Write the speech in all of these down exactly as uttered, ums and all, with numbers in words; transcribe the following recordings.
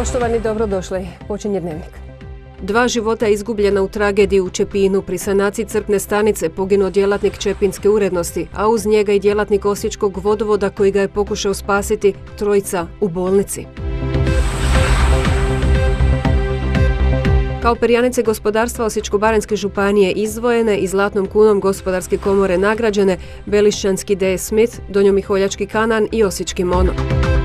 Poštovani, dobrodošli. Počinje Dnevnik. Dva života izgubljena u tragediji u Čepinu. Pri sanaciji crpne stanice poginuo djelatnik Čepinske urednosti, a uz njega i djelatnik Osječkog vodovoda koji ga je pokušao spasiti, trojica u bolnici. Kao perjanice gospodarstva Osječko-baranjske županije izdvojene i zlatnom kunom Gospodarske komore nagrađene Belišćanski D S Smith, Donjomiholjački Kanan i Osječki Mono.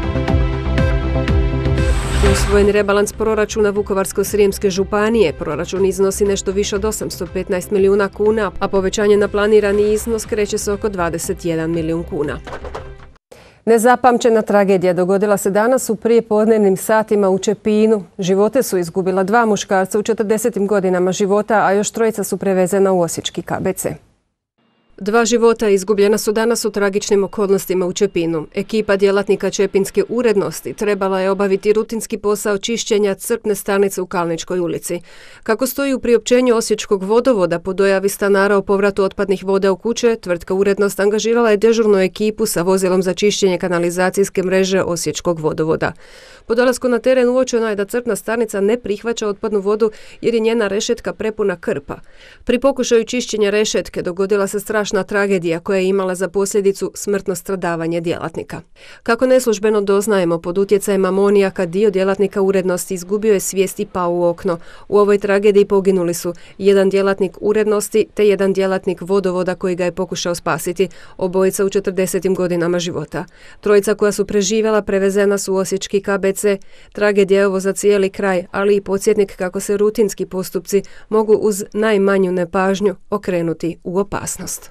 Usvojen rebalans proračuna Vukovarsko-srijemske županije. Proračun iznosi nešto više od osamsto petnaest milijuna kuna, a povećanje na planirani iznos kreće se oko dvadeset jedan milijun kuna. Nezapamćena tragedija dogodila se danas u prijepodnevnim satima u Čepinu. Živote su izgubila dva muškarca u četrdesetim godinama života, a još trojica su prevezena u osječki K B C. Dva života izgubljena su danas u tragičnim okolnostima u Čepinu. Ekipa djelatnika Čepinske urednosti trebala je obaviti rutinski posao čišćenja crpne stanice u Kalničkoj ulici. Kako stoji u priopćenju Osječkog vodovoda po dojavi stanara o povratu otpadnih voda u kuće, tvrtka Urednost angažirala je dežurnu ekipu sa vozilom za čišćenje kanalizacijske mreže Osječkog vodovoda. Po dolasku na teren uočeno je da crpna stanica ne prihvaća otpadnu vodu jer je njena rešetka prepuna krpa. Pri pokušaju čišćenja rešetke dogodila se strašna tragedija koja je imala za posljedicu smrtno stradavanje djelatnika. Kako neslužbeno doznajemo, pod utjecajem amonijaka dio djelatnika urednosti izgubio je svijest i pao u okno. U ovoj tragediji poginuli su jedan djelatnik urednosti te jedan djelatnik vodovoda koji ga je pokušao spasiti, obojica u četrdesetim godinama života. Trojica koja su preživjela prevezena su u osječki K B C. Tragedija je ovo za cijeli kraj, ali i podsjetnik kako se rutinski postupci mogu uz najmanju nepažnju okrenuti u opasnost.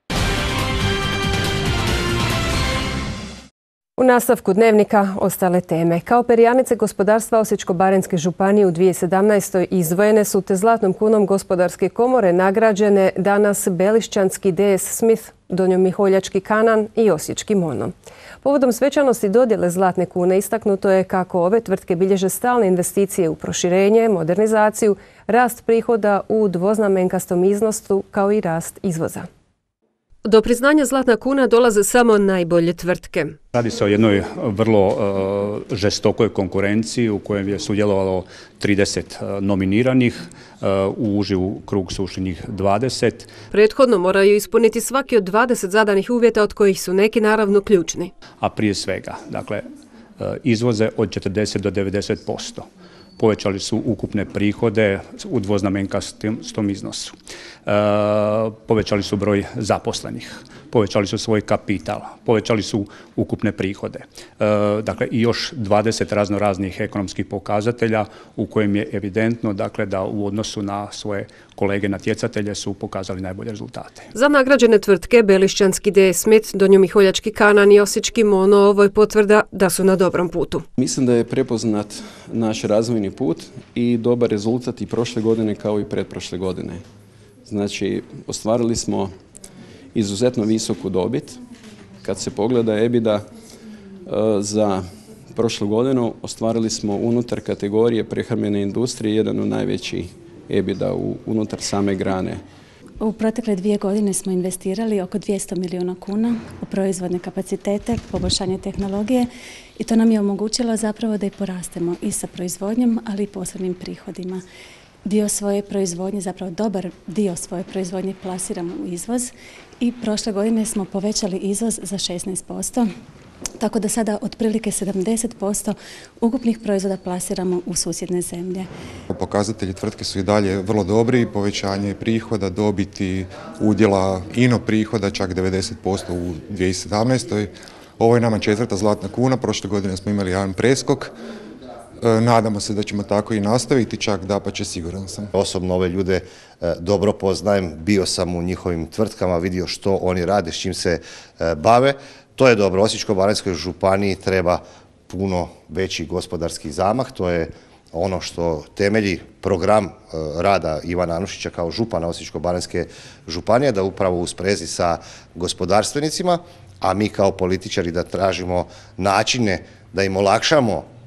U nastavku Dnevnika ostale teme. Kao perjanice gospodarstva Osječko-baranjske županije u dvije tisuće sedamnaestoj izdvojene su te zlatnom kunom Gospodarske komore nagrađene danas Belišćanski D S Smith, Donjomiholjački Kanan i Osječki Mono. Povodom svečanosti dodjele zlatne kune istaknuto je kako ove tvrtke bilježe stalne investicije u proširenje, modernizaciju, rast prihoda u dvoznamenkastom iznosu kao i rast izvoza. Do priznanja zlatna kuna dolaze samo najbolje tvrtke. Radi se o jednoj vrlo uh, žestokoj konkurenciji u kojem je sudjelovalo trideset uh, nominiranih, uh, u uži krug su ušli njih dvadeset. Prethodno moraju ispuniti svaki od dvadeset zadanih uvjeta, od kojih su neki naravno ključni. A prije svega, dakle, uh, izvoze od četrdeset do devedeset posto. Povećali su ukupne prihode u dvoznamenkastom iznosu. E, povećali su broj zaposlenih, povećali su svoj kapital, povećali su ukupne prihode. E, dakle, i još dvadeset razno raznih ekonomskih pokazatelja u kojem je evidentno dakle, da u odnosu na svoje kolege natjecatelje su pokazali najbolje rezultate. Za nagrađene tvrtke Belišćanski D S Smith, Donjomiholjački Kanan i Osječki Mono ovo je potvrda da su na dobrom putu. Mislim da je prepoznat naš razvojni put i dobar rezultat i prošle godine kao i pretprošle godine. Znači, ostvarili smo izuzetno visoku dobit. Kad se pogleda EBITDA za prošlu godinu, ostvarili smo unutar kategorije prehrambene industrije jedan od najvećih EBITDA unutar same grane. U protekle dvije godine smo investirali oko dvjesto milijuna kuna u proizvodne kapacitete, poboljšanje tehnologije i to nam je omogućilo zapravo da i porastemo i sa proizvodnjom, ali i posebnim prihodima. Dio svoje proizvodnje, zapravo dobar dio svoje proizvodnje plasiramo u izvoz i prošle godine smo povećali izvoz za šesnaest posto. Tako da sada otprilike sedamdeset posto ukupnih proizvoda plasiramo u susjedne zemlje. Pokazatelji tvrtke su i dalje vrlo dobri, povećanje prihoda, dobiti, udjela ino prihoda čak devedeset posto u dvije tisuće sedamnaestoj. Ovo je nama četvrta zlatna kuna, prošle godine smo imali jedan preskok. Nadamo se da ćemo tako i nastaviti, čak dapače siguran sam. Osobno ove ljude dobro poznajem, bio sam u njihovim tvrtkama, vidio što oni rade, s čim se bave. To je dobro. Osječko-baranjskoj županiji treba puno veći gospodarski zamah. To je ono što temelji program rada Ivana Anušića kao župana Osječko-baranjske županije, da upravo u sprezi sa gospodarstvenicima, a mi kao političari da tražimo načine da im olakšamo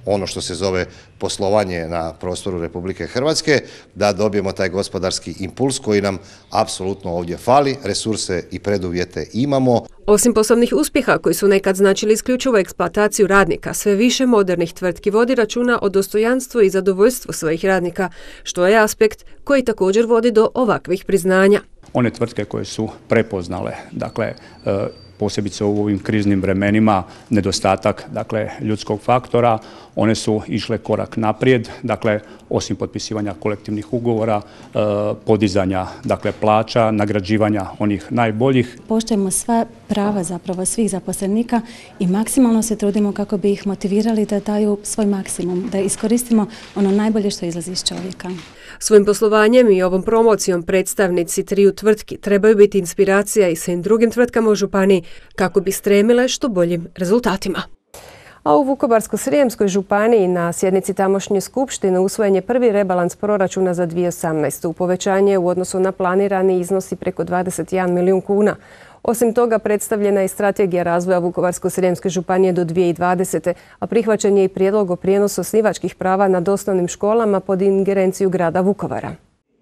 ono što se zove poslovanje na prostoru Republike Hrvatske, da dobijemo taj gospodarski impuls koji nam apsolutno ovdje fali, resurse i preduvjete imamo. Osim poslovnih uspjeha koji su nekad značili isključivo eksploataciju radnika, sve više modernih tvrtki vodi računa o dostojanstvu i zadovoljstvu svojih radnika, što je aspekt koji također vodi do ovakvih priznanja. One tvrtke koje su prepoznale, dakle, posebice u ovim kriznim vremenima, nedostatak dakle, ljudskog faktora, one su išle korak naprijed, dakle, osim potpisivanja kolektivnih ugovora, podizanja dakle, plaća, nagrađivanja onih najboljih. Poštujemo sva prava zapravo svih zaposlenika i maksimalno se trudimo kako bi ih motivirali da daju svoj maksimum, da iskoristimo ono najbolje što izlazi iz čovjeka. Svojim poslovanjem i ovom promocijom predstavnici triju tvrtki trebaju biti inspiracija i svim drugim tvrtkama u županiji kako bi stremile što boljim rezultatima. A u Vukovarsko-srijemskoj županiji na sjednici tamošnje skupštine usvojen je prvi rebalans proračuna za dvije tisuće osamnaestu. Povećanje u odnosu na planirani iznosi preko dvadeset jedan milijun kuna. Osim toga, predstavljena je strategija razvoja Vukovarsko-srijemske županije do dvije tisuće dvadesete. a prihvaćen je i prijedlog o prijenosu osnivačkih prava nad osnovnim školama pod ingerenciju grada Vukovara.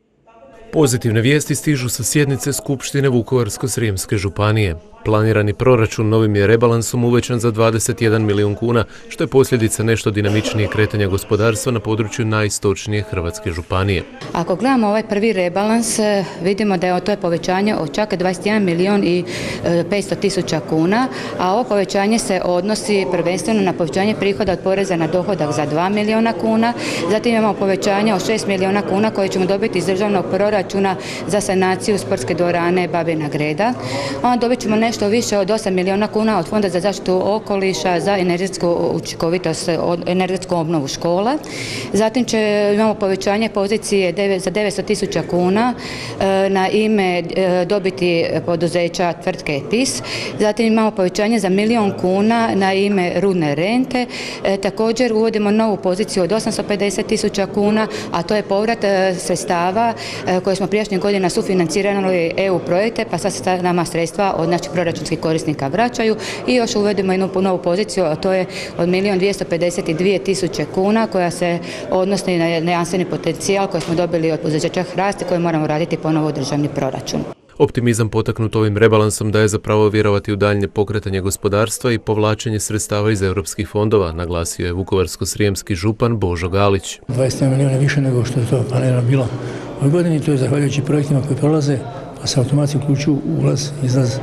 Pozitivne vijesti stižu sa sjednice Skupštine Vukovarsko-srijemske županije. Planirani proračun novim je rebalansom uvećan za dvadeset jedan milijun kuna, što je posljedica nešto dinamičnije kretanja gospodarstva na području najistočnije Hrvatske županije. Ako gledamo ovaj prvi rebalans, vidimo da je to je povećanje od čak dvadeset jedan milijun i petsto tisuća kuna, a ovo povećanje se odnosi prvenstveno na povećanje prihoda od poreza na dohodak za dva milijuna kuna, zatim imamo povećanje od šest milijuna kuna koje ćemo dobiti iz državnog proračuna za sanaciju sportske dvorane Babina Greda. Onda dobit ćemo nešto što više od osam milijuna kuna od Fonda za zaštitu okoliša za energetsku učinkovitost, energetsku obnovu škola. Zatim će, imamo povećanje pozicije za devetsto tisuća kuna na ime dobiti poduzeća tvrtke T I S. Zatim imamo povećanje za milijun kuna na ime rudne rente. Također uvodimo novu poziciju od osamsto pedeset tisuća kuna, a to je povrat sredstava koje smo prijašnjih godina sufinancirali E U projekte, pa sad se nama sredstva od znači, proračunskih korisnika vraćaju i još uvedemo jednu novu poziciju, a to je od milijun dvjesto pedeset dvije tisuće kuna koja se odnosi na jamstveni potencijal koji smo dobili od poduzeća Hrast i koji moramo raditi ponovo u državni proračun. Optimizam potaknut ovim rebalansom daje zapravo vjerovati u daljnje pokretanje gospodarstva i povlačenje sredstava iz europskih fondova, naglasio je vukovarsko-srijemski župan Božo Galić. dvadeset jedan milijuna više nego što je to planirano bilo ove godine, to je zahvaljujući projektima koji prolaze, pa se automatski uključuju ulaz, izlaz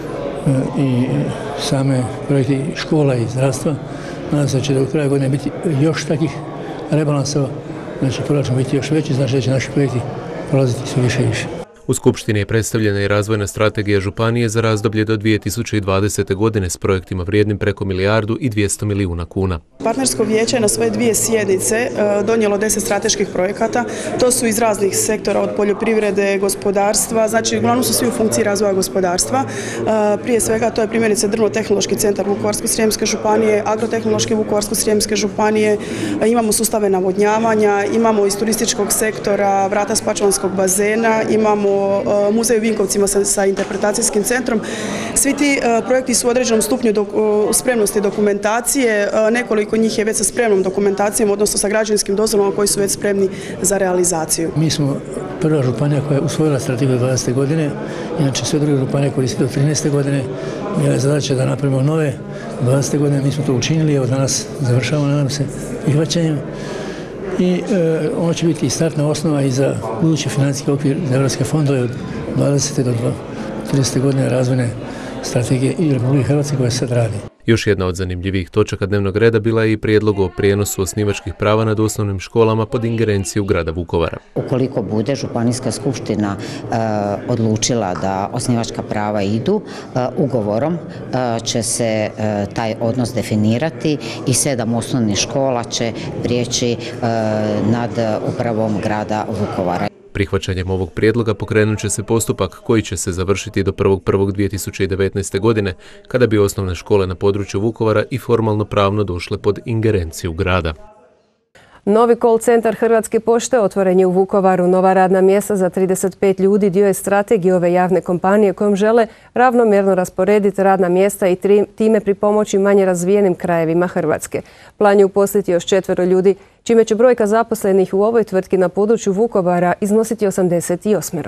i same projekti škola i zdravstva. Nadam se da će do kraja godine biti još takih rebalansova, znači proračun biti još veći, znači da će naši projekti prolaziti sve više i više. U Skupštini je predstavljena i razvojna strategija županije za razdoblje do dvije tisuće dvadesete. godine s projektima vrijednim preko milijardu i dvjesto milijuna kuna. Partnersko vijeće je na svoje dvije sjednice donijelo deset strateških projekata. To su iz raznih sektora, od poljoprivrede, gospodarstva, znači uglavnom su svi u funkciji razvoja gospodarstva. Prije svega to je primjerice Drvno-tehnološki centar Vukovarsko-srijemske županije, Agrotehnološki Vukovarsko-srijemske županije, imamo sustave navodnjavanja, imamo iz turističkog sektora vrata Spačvanskog bazena, imamo muzej u Vinkovcima sa, sa interpretacijskim centrom. Svi ti uh, projekti su u određenom stupnju do, uh, spremnosti dokumentacije. Uh, nekoliko njih je već sa spremnom dokumentacijom, odnosno sa građevinskim dozvolama koji su već spremni za realizaciju. Mi smo prva županija koja je usvojila strategiju dvadesete. godine, inače sve druge županije koriste do trinaeste. godine. Bila je zadaća da napravimo nove dvadesete. godine, mi smo to učinili, evo danas završavamo, nadam se, prihvaćanjem. I e, ono će biti i startna osnova i za budući financijski okvir za europske fondove od dvadesete do tridesete. godine razvojne strategije i Republike Hrvatske koja se sad radi. Još jedna od zanimljivih točaka dnevnog reda bila je i prijedlog o prijenosu osnivačkih prava nad osnovnim školama pod ingerenciju grada Vukovara. Ukoliko bude Županijska skupština e, odlučila da osnivačka prava idu, e, ugovorom e, će se e, taj odnos definirati i sedam osnovnih škola će prijeći e, nad upravom grada Vukovara. Prihvaćanjem ovog prijedloga pokrenut će se postupak koji će se završiti do prvog prvog dvije tisuće devetnaeste. godine, kada bi osnovne škole na području Vukovara i formalno pravno došle pod ingerenciju grada. Novi call centar Hrvatske pošte otvoren je u Vukovaru. Nova radna mjesta za trideset pet ljudi dio je strategije ove javne kompanije kojom žele ravnomjerno rasporediti radna mjesta i time pripomoći manje razvijenim krajevima Hrvatske. Plan je uposliti još četvero ljudi, čime će brojka zaposlenih u ovoj tvrtki na području Vukovara iznositi osamdeset osam.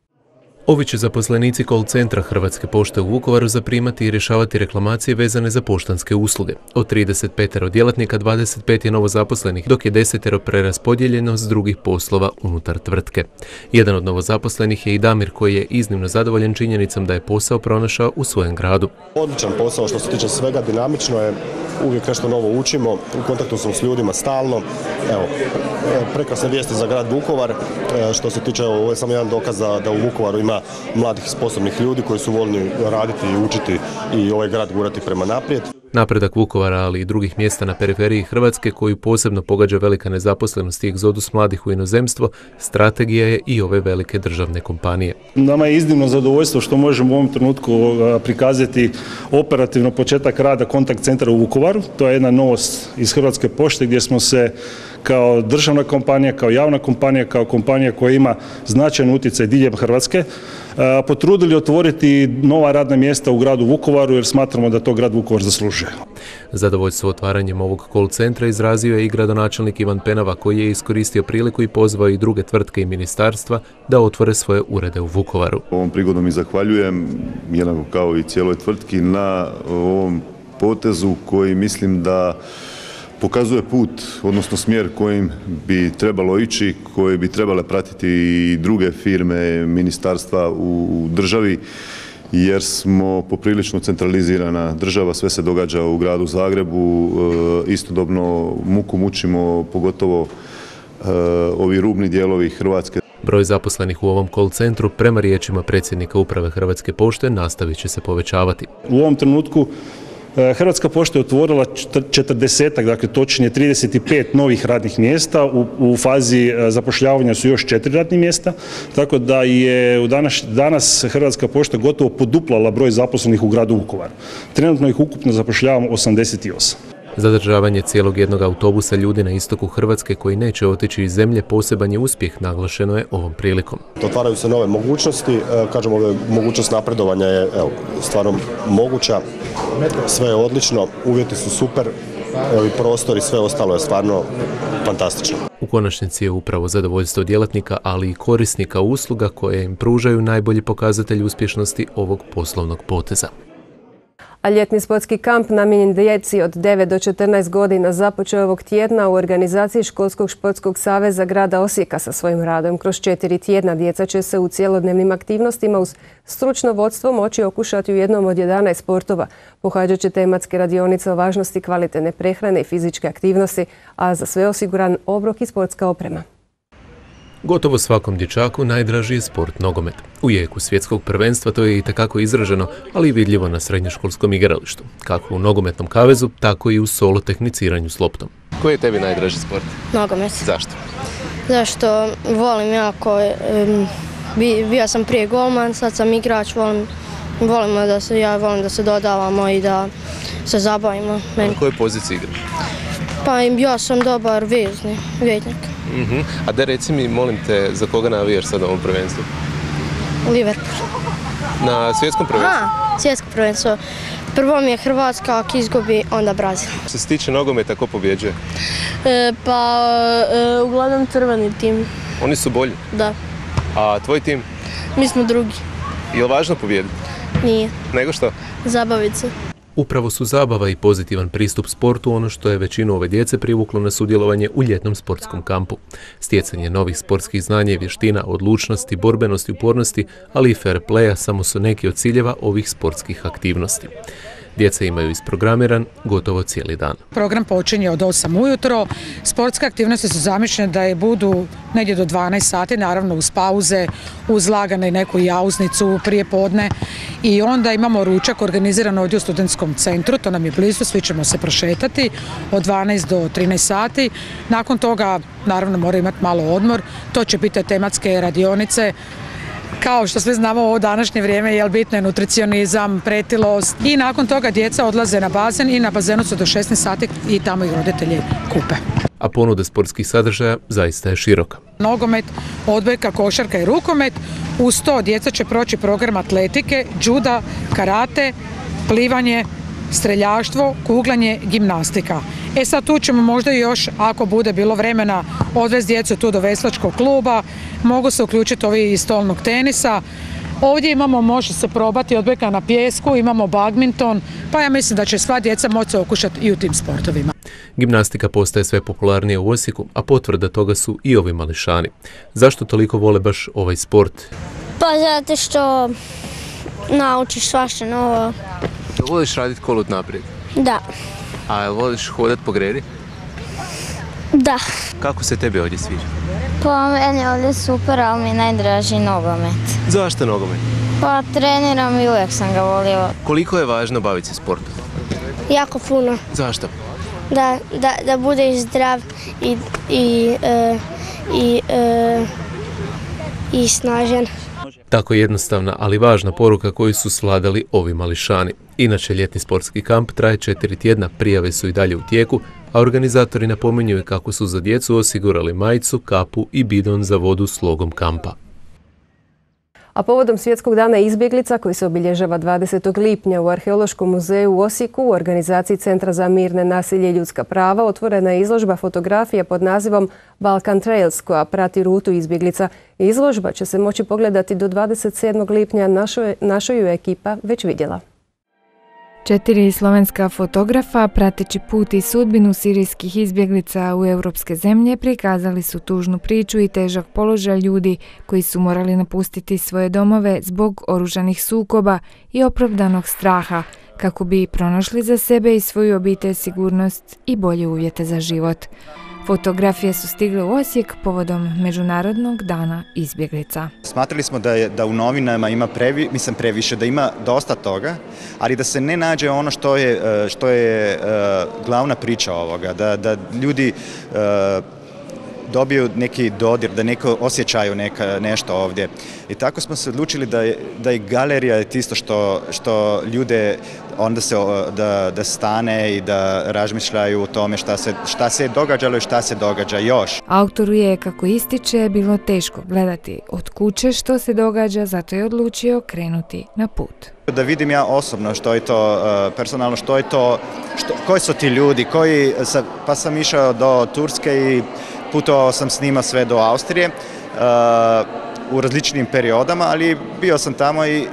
Ovi će zaposlenici call centra Hrvatske pošte u Vukovaru zaprimati i rješavati reklamacije vezane za poštanske usluge. Od trideset pet djelatnika dvadeset pet je novozaposlenih, dok je deset preraspodijeljeno s drugih poslova unutar tvrtke. Jedan od novozaposlenih je i Damir, koji je iznimno zadovoljan činjenicom da je posao pronašao u svojem gradu. Odličan posao što se tiče svega, dinamično je, uvijek nešto novo učimo, u kontaktu sam s ljudima stalno. Evo, prekrasne vijesti za grad Vukovar. Što se tiče, ovo je samo jedan dokaz da u Vukovaru ima mladih sposobnih ljudi koji su voljni raditi i učiti i ovaj grad gurati prema naprijed. Napredak Vukovara, ali i drugih mjesta na periferiji Hrvatske koju posebno pogađa velika nezaposlenost i egzodus mladih u inozemstvo, strategija je i ove velike državne kompanije. Nama je iznimno zadovoljstvo što možemo u ovom trenutku prikazati operativno početak rada kontakt centra u Vukovaru. To je jedna novost iz Hrvatske pošte gdje smo se kao državna kompanija, kao javna kompanija, kao kompanija koja ima značajan utjecaj diljem Hrvatske, potrudili otvoriti nova radna mjesta u gradu Vukovaru jer smatramo da to grad Vukovar zaslužuje. Zadovoljstvo otvaranjem ovog call centra izrazio je i gradonačelnik Ivan Penava, koji je iskoristio priliku i pozvao i druge tvrtke i ministarstva da otvore svoje urede u Vukovaru. Ovom prigodom i zahvaljujem, jednako kao i cijeloj tvrtki, na ovom potezu koji mislim da pokazuje put, odnosno smjer kojim bi trebalo ići, koji bi trebale pratiti i druge firme, ministarstva u državi, jer smo poprilično centralizirana država, sve se događa u gradu Zagrebu, istodobno muku mučimo, pogotovo ovi rubni dijelovi Hrvatske. Broj zaposlenih u ovom call centru, prema riječima predsjednika uprave Hrvatske pošte, nastavit će se povećavati. U ovom trenutku Hrvatska pošta je otvorila četrdesetak, dakle točnije trideset pet novih radnih mjesta, u, u fazi zapošljavanja su još četiri radnih mjesta, tako da je u danas, danas Hrvatska pošta gotovo poduplala broj zaposlenih u gradu Vukovaru. Trenutno ih ukupno zapošljavamo osamdeset osam. Zadržavanje cijelog jednog autobusa ljudi na istoku Hrvatske koji neće otići iz zemlje poseban je uspjeh, naglašeno je ovom prilikom. Otvaraju se nove mogućnosti, kažemo ove mogućnost napredovanja je evo, stvarno moguća, sve je odlično, uvjeti su super, evo, i prostor i sve ostalo je stvarno fantastično. U konačnici je upravo zadovoljstvo djelatnika, ali i korisnika usluga koje im pružaju najbolji pokazatelj uspješnosti ovog poslovnog poteza. A ljetni sportski kamp namijenjen djeci od devet do četrnaest godina započeo ovog tjedna u organizaciji Školskog športskog saveza grada Osijeka sa svojim radom. Kroz četiri tjedna djeca će se u cjelodnevnim aktivnostima uz stručno vodstvo moći okušati u jednom od jedanaest sportova. Pohađat će tematske radionice o važnosti kvalitetne prehrane i fizičke aktivnosti, a za sve osiguran obrok i sportska oprema. Gotovo svakom dječaku najdraži je sport nogomet. U jeku svjetskog prvenstva to je itekako izraženo, ali i vidljivo na srednjoškolskom igralištu. Kako u nogometnom kavezu, tako i u solo tehniciranju s loptom. Koji je tebi najdraži sport? Nogomet. Zašto? Zašto volim jako, um, bio sam prije golman, sad sam igrač, volim, volim da se, ja volim da se dodavamo i da se zabavimo. Na kojoj poziciji igraš? Pa ja sam dobar vezni, vjetnik. Uh-huh. A da reci mi, molim te, za koga navijaš sad ovom prvenstvu? Liverpool. Na svjetskom prvenstvu? Aha, svjetsko prvenstvo. Prvo mi je Hrvatska, ako izgubi, onda Brazil. Što se tiče nogometa, ko pobjeđuje? E, pa, e, uglavnom crveni tim. Oni su bolji? Da. A tvoj tim? Mi smo drugi. Je li važno pobijediti? Nije. Nego što? Zabaviti se. Upravo su zabava i pozitivan pristup sportu ono što je većinu ove djece privuklo na sudjelovanje u ljetnom sportskom kampu. Stjecanje novih sportskih znanja i vještina, odlučnosti, borbenosti, upornosti, ali i fair playa samo su neki od ciljeva ovih sportskih aktivnosti. Djeca imaju isprogramiran gotovo cijeli dan. Program počinje od osam ujutro. Sportske aktivnosti su zamišljene da je budu negdje do dvanaest sati, naravno uz pauze, uz lagane neku jauznicu prije podne. I onda imamo ručak organiziran ovdje u studentskom centru, to nam je blizu, svi ćemo se prošetati od dvanaest do trinaest sati. Nakon toga, naravno, mora imati malo odmor, to će biti tematske radionice. Kao što sve znamo u ovo današnje vrijeme, jel bitno je nutricionizam, pretilost i nakon toga djeca odlaze na bazen i na bazenu su do šesnaest sati i tamo ih roditelji kupe. a ponuda sportskih sadržaja zaista je široka. Nogomet, odbojka, košarka i rukomet. Uz to djeca će proći program atletike, džuda, karate, plivanje, streljaštvo, kuglanje, gimnastika. E sad tu ćemo možda još, ako bude bilo vremena, odvesti djecu tu do veslačkog kluba, mogu se uključiti ovi iz stolnog tenisa. Ovdje imamo, može se probati odbojka na pijesku, imamo badminton, pa ja mislim da će sva djeca moći okušati i u tim sportovima. Gimnastika postaje sve popularnija u Osijeku, a potvrda toga su i ovi mališani. Zašto toliko vole baš ovaj sport? Pa zato što naučiš svašta novo. Voliš raditi kolut naprijed? Da. A jel voliš hodat po gredi? Da. Kako se tebi ovdje sviđa? Pa meni je ovdje super, ali mi je najdraži nogomet. Zašto nogomet? Pa treniram i uvijek sam ga volio. Koliko je važno baviti se sportom? Jako puno. Zašto? Da, da, da budeš zdrav i, i, e, i, e, i snažan. Tako jednostavna, ali važna poruka koju su svladali ovi mališani. Inače, ljetni sportski kamp traje četiri tjedna, prijave su i dalje u tijeku, a organizatori napominju kako su za djecu osigurali majicu, kapu i bidon za vodu s logom kampa. A povodom Svjetskog dana izbjeglica koji se obilježava dvadesetog lipnja u Arheološkom muzeju u Osijeku u organizaciji Centra za mir, nenasilje i ljudska prava otvorena je izložba fotografija pod nazivom Balkan Trails koja prati rutu izbjeglica. Izložba će se moći pogledati do dvadeset sedmog lipnja, naša ju ekipa već vidjela. Četiri slovenska fotografa, prateći put i sudbinu sirijskih izbjeglica u europske zemlje, prikazali su tužnu priču i težak položaj ljudi koji su morali napustiti svoje domove zbog oružanih sukoba i opravdanog straha, kako bi pronašli za sebe i svoju obitelj sigurnost i bolje uvjete za život. Fotografije su stigle u Osijek povodom Međunarodnog dana izbjeglica. Smatrali smo da, je, da u novinama ima previ, mislim previše, da ima dosta toga, ali da se ne nađe ono što je, što je uh, glavna priča ovoga, da, da ljudi uh, dobiju neki dodir, da neko osjećaju neka, nešto ovdje. I tako smo se odlučili da je, da i galerija je tisto što, što ljude onda se da, da stane i da razmišljaju o tome šta se, šta se je događalo i šta se događa još. Autoru je, kako ističe, bilo teško gledati od kuće što se događa, zato je odlučio krenuti na put. Da vidim ja osobno što je to, personalno što je to, što, koji su ti ljudi, koji, pa sam išao do Turske i putovao sam s njima sve do Austrije uh, u različitim periodama, ali bio sam tamo i uh,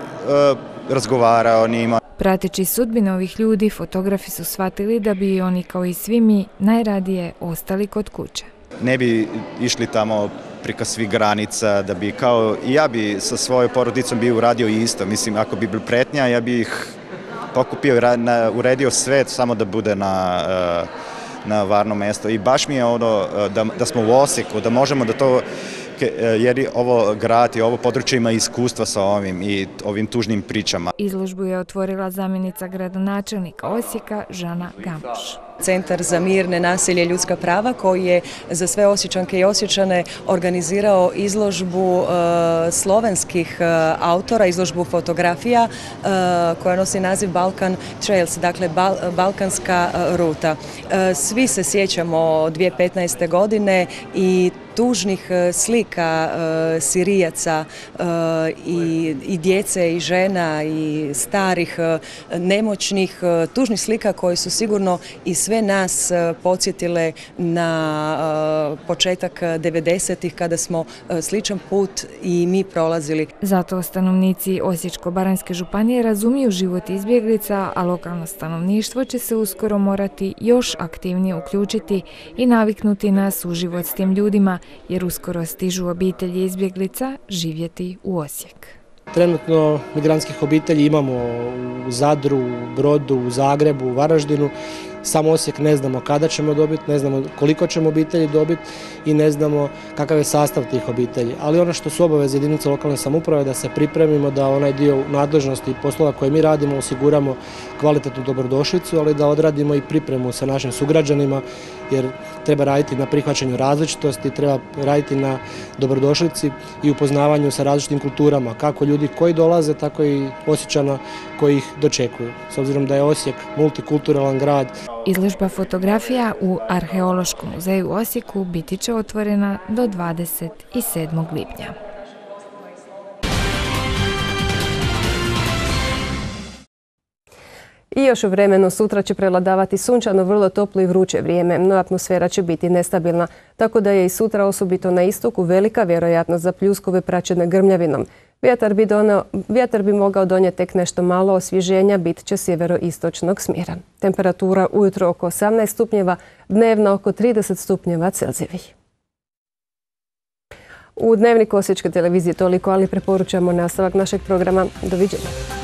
razgovarao njima. Prateći sudbine ovih ljudi, fotografi su shvatili da bi oni, kao i svi mi, najradije ostali kod kuće. Ne bi išli tamo preko svih granica, da bi kao i ja bi sa svojoj porodicom bi uradio isto. Mislim, ako bi bilo pretnja, ja bi ih pokupio i uredio sve samo da bude na uh, na varno mjesto. I baš mi je ono da, da smo u Osijeku, da možemo da to, jer je ovo grad i ovo područje ima iskustva sa ovim i ovim tužnim pričama. Izložbu je otvorila zamjenica gradonačelnika Osijeka Žana Gampuš. Centar za mir, nenasilje i ljudska prava koji je za sve Osječanke i Osječane organizirao izložbu uh, slovenskih uh, autora, izložbu fotografija uh, koja nosi naziv Balkan Trails, dakle bal, balkanska uh, ruta. Uh, svi se sjećamo dvije tisuće petnaeste. godine i tužnih slika uh, Sirijaca uh, i, i djece i žena i starih, uh, nemoćnih, uh, tužnih slika koje su sigurno i sve nas uh, podsjetile na uh, početak devedesetih kada smo uh, sličan put i mi prolazili. Zato stanovnici Osječko-baranjske županije razumiju život izbjeglica, a lokalno stanovništvo će se uskoro morati još aktivnije uključiti i naviknuti na suživot s tim ljudima, jer uskoro stižu obitelji izbjeglica živjeti u Osijek. Trenutno migrantskih obitelji imamo u Zadru, u Brodu, u Zagrebu, u Varaždinu. Sam Osijek ne znamo kada ćemo dobiti, ne znamo koliko ćemo obitelji dobiti i ne znamo kakav je sastav tih obitelji. Ali ono što su obaveze jedinice lokalne samouprave da se pripremimo, da onaj dio nadležnosti i poslova koje mi radimo osiguramo kvalitetnu dobrodošlicu, ali da odradimo i pripremu sa našim sugrađanima, jer treba raditi na prihvaćanju različitosti, treba raditi na dobrodošlici i upoznavanju sa različitim kulturama, kako ljudi koji dolaze, tako i Osječana koji ih dočekuju. S obzirom da je Osijek multikulturalan grad. Izložba fotografija u Arheološkom muzeju u Osijeku biti će otvorena do dvadeset sedmog lipnja. I još u vremenu sutra će prevladavati sunčano, vrlo toplo i vruće vrijeme, no atmosfera će biti nestabilna, tako da je i sutra osobito na istoku velika vjerojatnost za pljuskove praćene grmljavinom. Vjetar bi, donio, vjetar bi mogao donijeti tek nešto malo osvježenja, bit će sjeveroistočnog smjera. Temperatura ujutro oko osamnaest stupnjeva, dnevno oko trideset stupnjeva Celzijevih. U Dnevniku Osječke televizije toliko, ali preporučujemo nastavak našeg programa. Doviđenja.